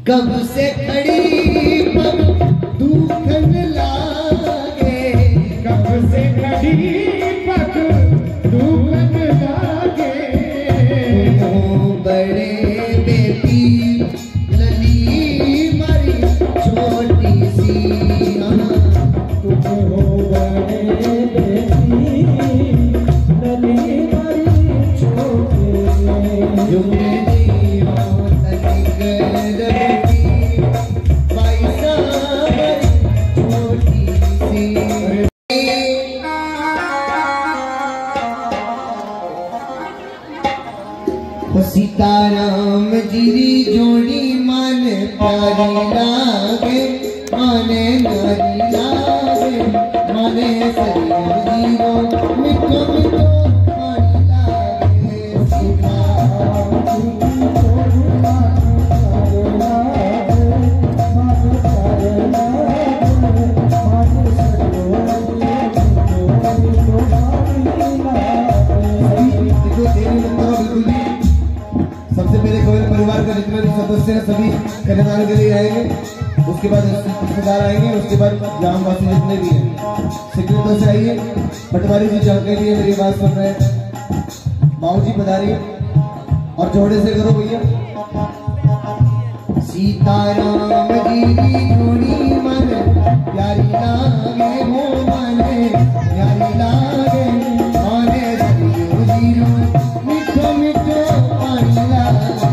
कब से खड़ी पग दुखन लागे, कब से खड़ी पग दुखन लागे। बड़े बेटी लली मरी छोटी सी, तुम हो बड़े बेटी लली मरी छोटी सी। सीताराम जी जोड़ी मन प्यारी लागे, माने नारी लागे, माने सरिया जीरो मिठो मिठो पानी लागे। सीताराम जी जोड़ी मन प्यारी लागे, माने सरिया जीरो मिठो पानी लागे। सबसे पहले गोयल परिवार का जितने भी सदस्य हैं सभी कन्यादान के लिए आएंगे, उसके बाद रिश्तेदार आएंगे, उसके बाद ग्रामवासी जितने भी हैं सेक्रेटरी से आइए। पटवारी जी चौके लिए मेरी बात सुन रहे हैं, माऊ जी पधारिए और जोड़े से करो भैया। सीताराम जी जोड़ी मन प्यारी लागे, हो मन प्यारी लागे, माने सरियो जीरो मिठो मिठो पानी लागे।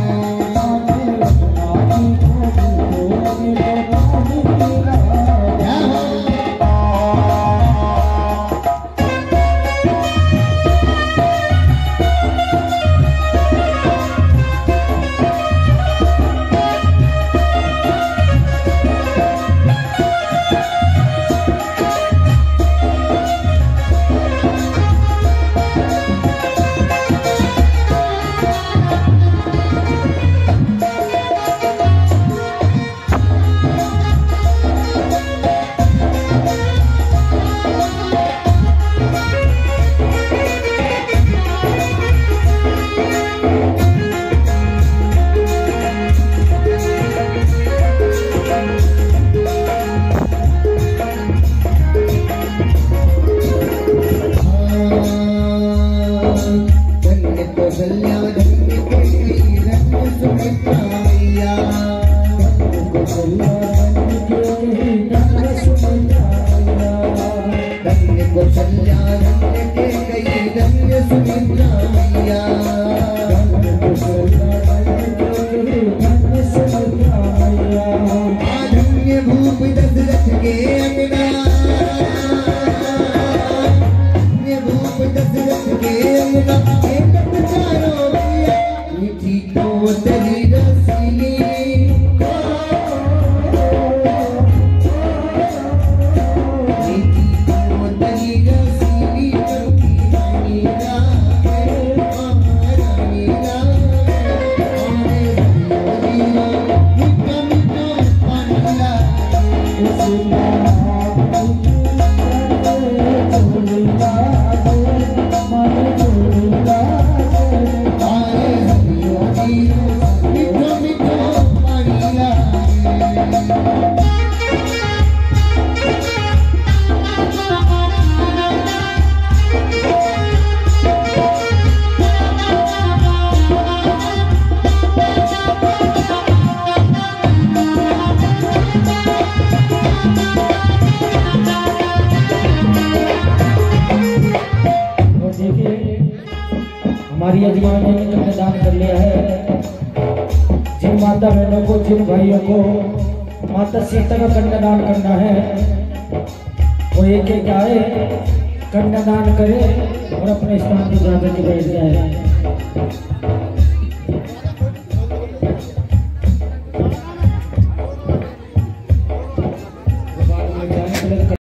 हमारी यजमान ने कन्यादान कर लिया है। जिन माता बहनों को, जिन भाइयों को माता सीता का कन्यादान करना है वो एक एक आए, कन्यादान करे और अपने स्थान पर जाकर के बैठ जाए।